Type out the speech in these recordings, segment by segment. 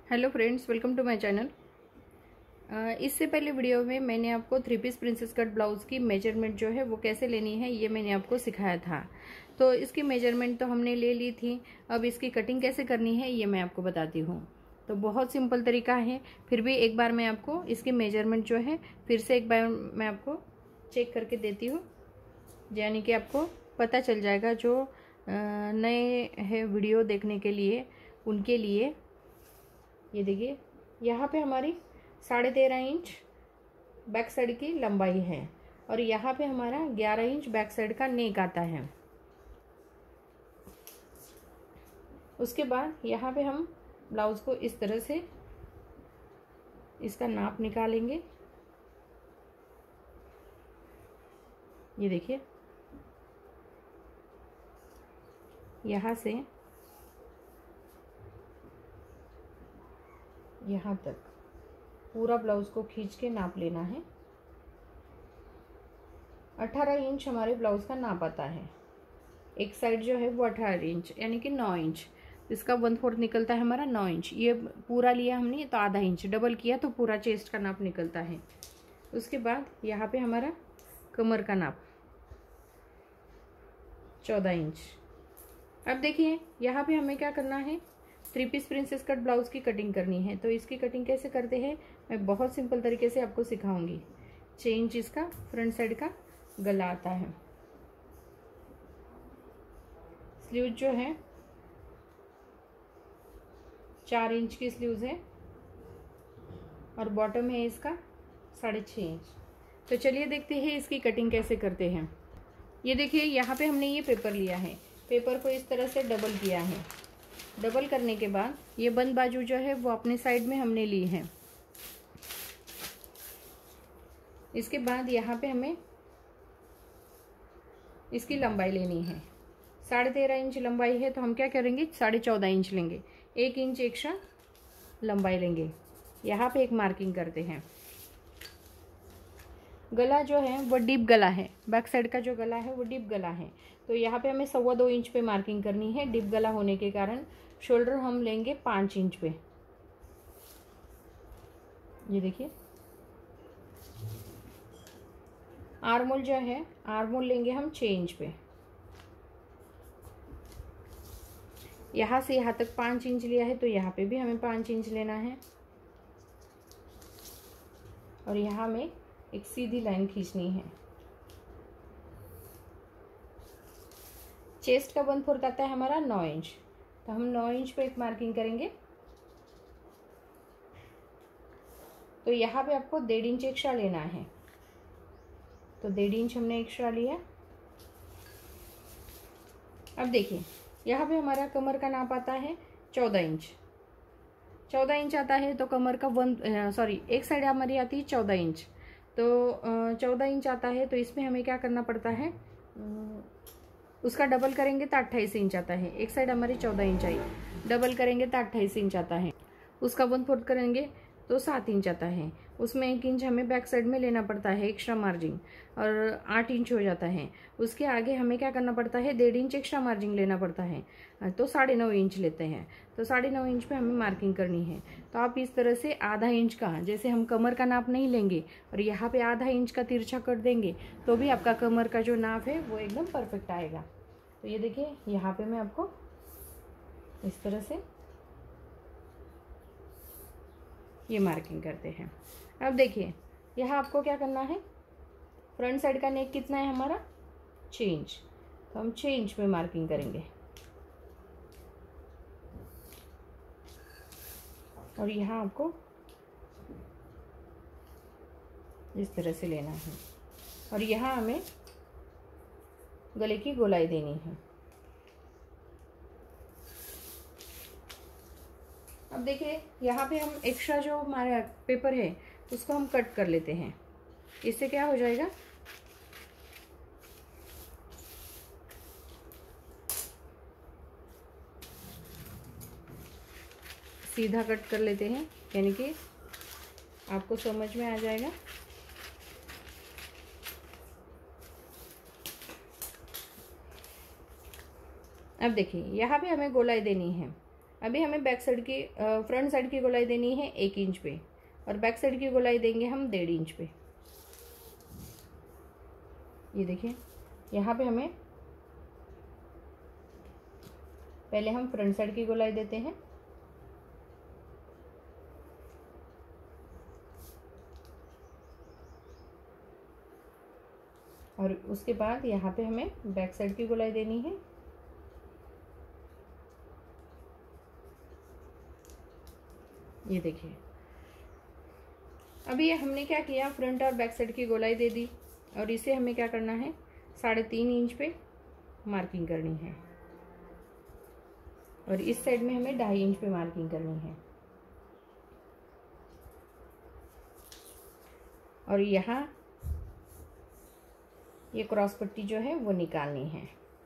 Hello friends, welcome to my channel. इससे पहले video में मैंने आपको 3 पीस प्रिंसेस कट ब्लाउज़ की मेजरमेंट जो है वो कैसे लेनी है ये मैंने आपको सिखाया था। तो इसकी मेजरमेंट तो हमने ले ली थी, अब इसकी कटिंग कैसे करनी है ये मैं आपको बताती हूँ। तो बहुत सिंपल तरीका है, फिर भी एक बार मैं आपको इसकी मेजरमेंट जो है फिर से एक बार मैं आपको चेक करके देती हूँ, यानी कि आपको पता चल जाएगा जो नए है वीडियो देखने के लिए उनके लिए। ये देखिए, यहाँ पे हमारी 13.5 इंच बैक साइड की लंबाई है और यहाँ पे हमारा 11 इंच बैक साइड का नेक आता है। उसके बाद यहाँ पे हम ब्लाउज़ को इस तरह से इसका नाप निकालेंगे। ये देखिए, यहाँ से यहाँ तक पूरा ब्लाउज़ को खींच के नाप लेना है। 18 इंच हमारे ब्लाउज़ का नाप आता है। एक साइड जो है वो 18 इंच यानी कि 9 इंच, इसका 1/4 निकलता है हमारा 9 इंच। ये पूरा लिया हमने तो आधा इंच, डबल किया तो पूरा चेस्ट का नाप निकलता है। उसके बाद यहाँ पे हमारा कमर का नाप 14 इंच। अब देखिए, यहाँ पे हमें क्या करना है, 3 पीस प्रिंसेस कट ब्लाउज़ की कटिंग करनी है। तो इसकी कटिंग कैसे करते हैं मैं बहुत सिंपल तरीके से आपको सिखाऊंगी। 6 इंच इसका फ्रंट साइड का गला आता है। स्लीव जो है 4 इंच की स्लीव्स है और बॉटम है इसका 6.5 इंच। तो चलिए देखते हैं इसकी कटिंग कैसे करते हैं। ये देखिए, यहाँ पे हमने ये पेपर लिया है, पेपर को इस तरह से डबल किया है। डबल करने के बाद ये बंद बाजू जो है वो अपने साइड में हमने ली है। इसके बाद यहाँ पे हमें इसकी लंबाई लेनी है। 13.5 इंच लंबाई है तो हम क्या करेंगे, 14.5 इंच लेंगे, 1 इंच एक्स्ट्रा लंबाई लेंगे। यहाँ पे एक मार्किंग करते हैं। गला जो है वो डीप गला है, बैक साइड का जो गला है वो डीप गला है। तो यहाँ पे हमें 2.25 इंच पे मार्किंग करनी है। डीप गला होने के कारण शोल्डर हम लेंगे 5 इंच पे। ये देखिए, आर्मोल जो है आर्मोल लेंगे हम 6 इंच पे। यहाँ से यहाँ तक 5 इंच लिया है तो यहाँ पे भी हमें 5 इंच लेना है और यहाँ में एक सीधी लाइन खींचनी है। चेस्ट का 1/4 आता है हमारा 9 इंच, तो हम 9 इंच पे एक मार्किंग करेंगे। तो यहाँ पे आपको 1.5 इंच एक्स्ट्रा लेना है, तो 1.5 इंच हमने एक्स्ट्रा लिया। अब देखिए, यहाँ पे हमारा कमर का नाप आता है 14 इंच। 14 इंच आता है तो कमर का एक साइड हमारी आती है 14 इंच। तो 14 इंच आता है तो इसमें हमें क्या करना पड़ता है, उसका डबल करेंगे तो 28 इंच आता है। एक साइड हमारी 14 इंच आई, डबल करेंगे तो 28 इंच आता है। उसका 1/4 करेंगे तो 7 इंच आता है। उसमें 1 इंच हमें बैक साइड में लेना पड़ता है एक्स्ट्रा मार्जिन और 8 इंच हो जाता है। उसके आगे हमें क्या करना पड़ता है, 1.5 इंच एक्स्ट्रा मार्जिन लेना पड़ता है, तो 9.5 इंच लेते हैं। तो 9.5 इंच पे हमें मार्किंग करनी है। तो आप इस तरह से आधा इंच का, जैसे हम कमर का नाप नहीं लेंगे और यहाँ पे आधा इंच का तिरछा कर देंगे तो भी आपका कमर का जो नाप है वो एकदम परफेक्ट आएगा। तो ये देखिए, यहाँ पे मैं आपको इस तरह से ये मार्किंग करते हैं। अब देखिए, यहाँ आपको क्या करना है, फ्रंट साइड का नेक कितना है हमारा 6 इंच, तो हम 6 इंच पे मार्किंग करेंगे और यहाँ आपको इस तरह से लेना है और यहाँ हमें गले की गोलाई देनी है। अब देखिए, यहाँ पे हम एक्स्ट्रा जो हमारा पेपर है उसको हम कट कर लेते हैं। इससे क्या हो जाएगा, सीधा कट कर लेते हैं, यानी कि आपको समझ में आ जाएगा। अब देखिए, यहाँ पे हमें गोलाई देनी है अभी हमें बैक साइड की फ्रंट साइड की गोलाई देनी है 1 इंच पे, और बैक साइड की गोलाई देंगे हम 1.5 इंच पे। ये देखिए, यहाँ पे हमें पहले हम फ्रंट साइड की गोलाई देते हैं, और उसके बाद यहाँ पे हमें बैक साइड की गोलाई देनी है। ये देखिए, अभी ये हमने क्या किया, फ्रंट और बैक साइड की गोलाई दे दी, और इसे हमें क्या करना है, 3.5 इंच पे मार्किंग करनी है, और इस साइड में हमें 2.5 इंच पे मार्किंग करनी है। और यहाँ ये क्रॉस पट्टी जो है वो निकालनी है।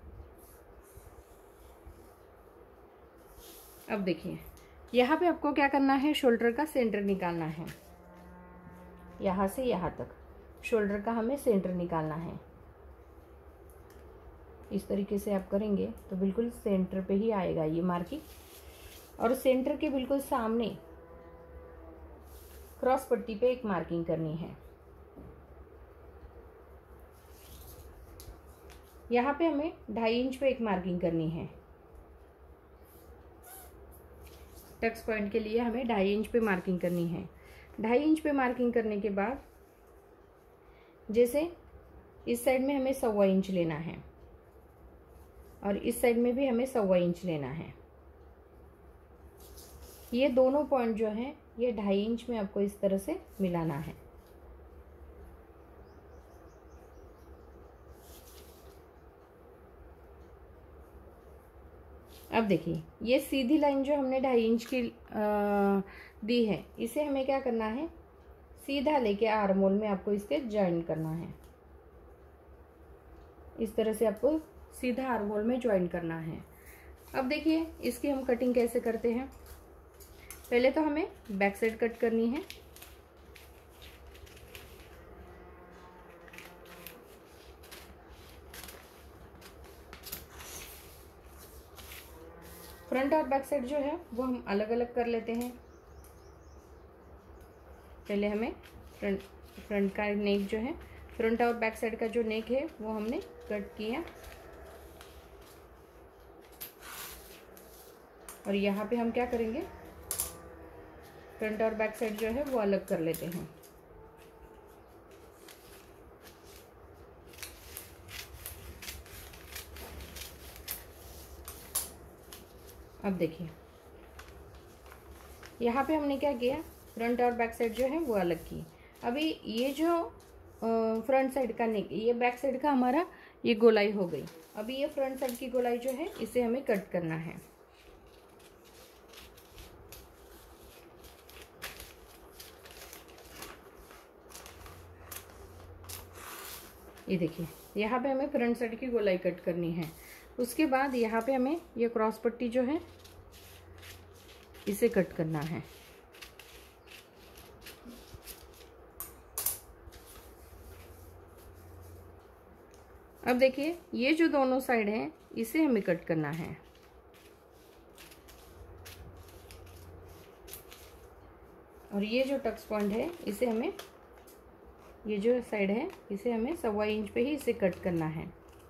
अब देखिए, यहाँ पे आपको क्या करना है, शोल्डर का सेंटर निकालना है। यहाँ से यहाँ तक शोल्डर का हमें सेंटर निकालना है। इस तरीके से आप करेंगे तो बिल्कुल सेंटर पे ही आएगा ये मार्किंग, और सेंटर के बिल्कुल सामने क्रॉस पट्टी पे एक मार्किंग करनी है। यहाँ पे हमें 2.5 इंच पे एक मार्किंग करनी है। टक्स पॉइंट के लिए हमें 2.5 इंच पे मार्किंग करनी है। 2.5 इंच पे मार्किंग करने के बाद जैसे इस साइड में हमें 1.25 इंच लेना है, और इस साइड में भी हमें 1.25 इंच लेना है। ये दोनों पॉइंट जो है ये 2.5 इंच में आपको इस तरह से मिलाना है। अब देखिए, ये सीधी लाइन जो हमने 2.5 इंच की दी है, इसे हमें क्या करना है, सीधा लेके आर्म होल में आपको इसके ज्वाइन करना है। इस तरह से आपको सीधा आर्म होल में ज्वाइन करना है। अब देखिए, इसकी हम कटिंग कैसे करते हैं। पहले तो हमें बैक साइड कट करनी है। फ्रंट और बैक साइड जो है वो हम अलग अलग कर लेते हैं। पहले हमें फ्रंट का नेक जो है, फ्रंट और बैक साइड का जो नेक है वो हमने कट किया, और यहाँ पे हम क्या करेंगे, फ्रंट और बैक साइड जो है वो अलग कर लेते हैं। अब देखिए, यहाँ पे हमने क्या किया, फ्रंट और बैक साइड जो है वो अलग की। अभी ये जो फ्रंट साइड का नेक, ये बैक साइड का हमारा ये गोलाई हो गई। अभी ये फ्रंट साइड की गोलाई जो है इसे हमें कट करना है। ये देखिए, यहाँ पे हमें फ्रंट साइड की गोलाई कट करनी है। उसके बाद यहाँ पे हमें ये क्रॉस पट्टी जो है इसे कट करना है। अब देखिए, ये जो दोनों साइड हैं इसे हमें कट करना है। और ये जो टक्स पॉइंट है इसे हमें, ये जो साइड है इसे हमें 1.25 इंच पे ही इसे कट करना है।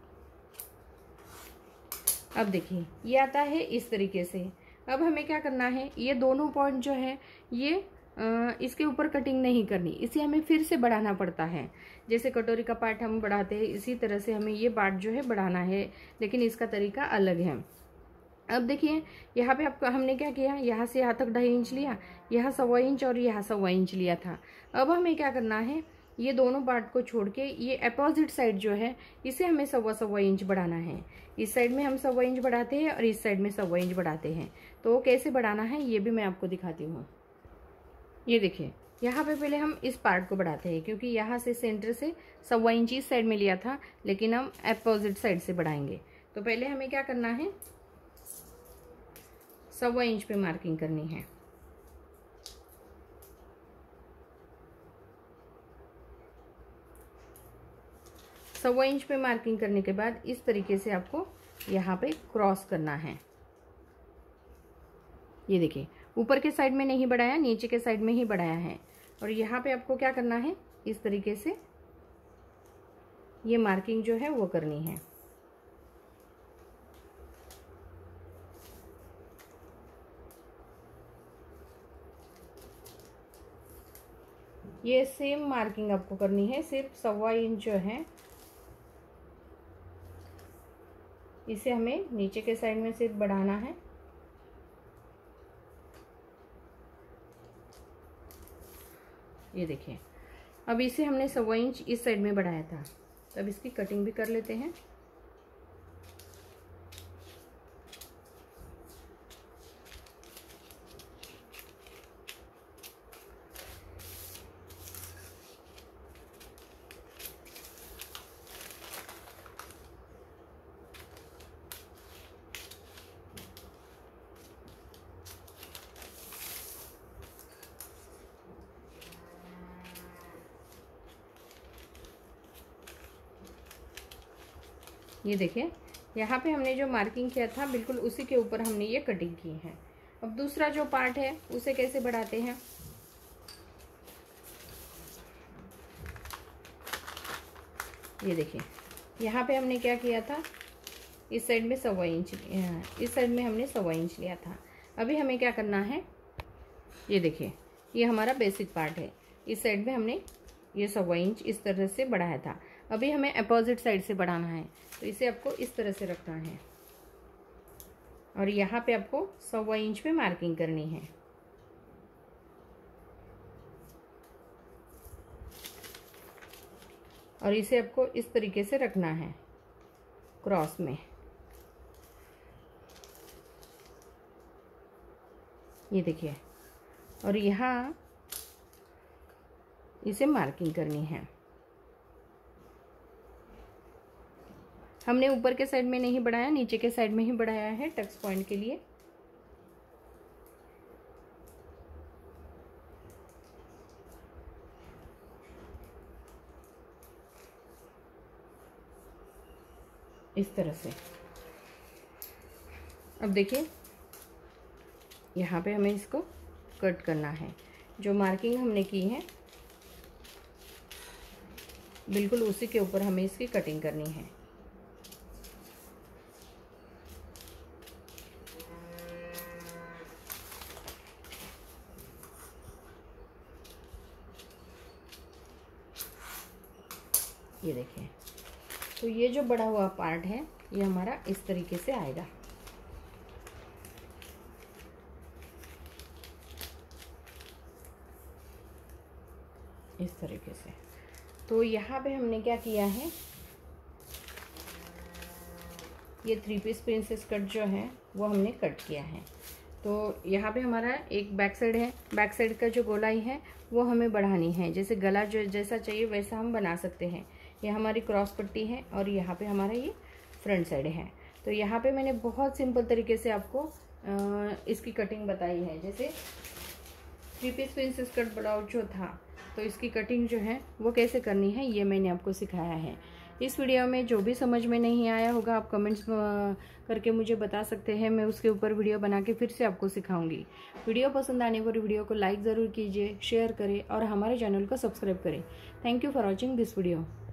अब देखिए, ये आता है इस तरीके से। अब हमें क्या करना है, ये दोनों पॉइंट जो है ये इसके ऊपर कटिंग नहीं करनी, इसे हमें फिर से बढ़ाना पड़ता है। जैसे कटोरी का पार्ट हम बढ़ाते हैं, इसी तरह से हमें ये पार्ट जो है बढ़ाना है, लेकिन इसका तरीका अलग है। अब देखिए, यहाँ पे आपको हमने क्या किया, यहाँ से यहाँ तक 2.5 इंच लिया, यहाँ 1.25 इंच और यहाँ 1.25 इंच लिया था। अब हमें क्या करना है, ये दोनों पार्ट को छोड़ के ये अपोजिट साइड जो है इसे हमें 1.25 इंच बढ़ाना है। इस साइड में हम 1.25 इंच बढ़ाते हैं और इस साइड में 1.25 इंच बढ़ाते हैं। तो कैसे बढ़ाना है ये भी मैं आपको दिखाती हूँ। ये देखिए, यहाँ पे पहले हम इस पार्ट को बढ़ाते हैं, क्योंकि यहाँ से सेंटर से 1.25 इंच इस साइड में लिया था, लेकिन हम अपोजिट साइड से बढ़ाएंगे। तो पहले हमें क्या करना है, 1.25 इंच पे मार्किंग करनी है। सवा इंच पे मार्किंग करने के बाद इस तरीके से आपको यहाँ पे क्रॉस करना है। ये देखिए ऊपर के साइड में नहीं बढ़ाया, नीचे के साइड में ही बढ़ाया है। और यहाँ पे आपको क्या करना है, इस तरीके से ये मार्किंग जो है वो करनी है। ये सेम मार्किंग आपको करनी है, सिर्फ 1.25 इंच जो है इसे हमें नीचे के साइड में सिर्फ बढ़ाना है। ये देखिए अब इसे हमने 1.25 इंच इस साइड में बढ़ाया था, तो अब इसकी कटिंग भी कर लेते हैं। ये देखिए यहाँ पे हमने जो मार्किंग किया था बिल्कुल उसी के ऊपर हमने ये कटिंग की है। अब दूसरा जो पार्ट है उसे कैसे बढ़ाते हैं, ये देखिए यहाँ पे हमने क्या किया था, इस साइड में 1.25 इंच, इस साइड में हमने 1.25 इंच लिया था। अभी हमें क्या करना है, ये देखिए ये हमारा बेसिक पार्ट है, इस साइड में हमने ये 1.25 इंच इस तरह से बढ़ाया था। अभी हमें अपोजिट साइड से बढ़ाना है, तो इसे आपको इस तरह से रखना है और यहाँ पे आपको 1.25 इंच पे मार्किंग करनी है। और इसे आपको इस तरीके से रखना है क्रॉस में। ये देखिए और यहाँ इसे मार्किंग करनी है। हमने ऊपर के साइड में नहीं बढ़ाया, नीचे के साइड में ही बढ़ाया है टक्स पॉइंट के लिए। इस तरह से अब देखिए यहाँ पे हमें इसको कट करना है। जो मार्किंग हमने की है बिल्कुल उसी के ऊपर हमें इसकी कटिंग करनी है। ये देखिए तो ये जो बड़ा हुआ पार्ट है ये हमारा इस तरीके से आएगा। इस तरीके से। तो यहाँ पे हमने क्या किया है, ये 3 पीस प्रिंसेस कट जो है वो हमने कट किया है। तो यहाँ पे हमारा एक बैक साइड है, बैक साइड का जो गोलाई है वो हमें बढ़ानी है। जैसे गला जो जैसा चाहिए वैसा हम बना सकते हैं। ये हमारी क्रॉस पट्टी है और यहाँ पे हमारा ये फ्रंट साइड है। तो यहाँ पे मैंने बहुत सिंपल तरीके से आपको इसकी कटिंग बताई है। जैसे 3 पीस प्रिंसेस कट ब्लाउज जो था तो इसकी कटिंग जो है वो कैसे करनी है ये मैंने आपको सिखाया है। इस वीडियो में जो भी समझ में नहीं आया होगा आप कमेंट्स करके मुझे बता सकते हैं, मैं उसके ऊपर वीडियो बना के फिर से आपको सिखाऊंगी। वीडियो पसंद आने पर वीडियो को लाइक ज़रूर कीजिए, शेयर करें और हमारे चैनल को सब्सक्राइब करें। Thank you for watching this video.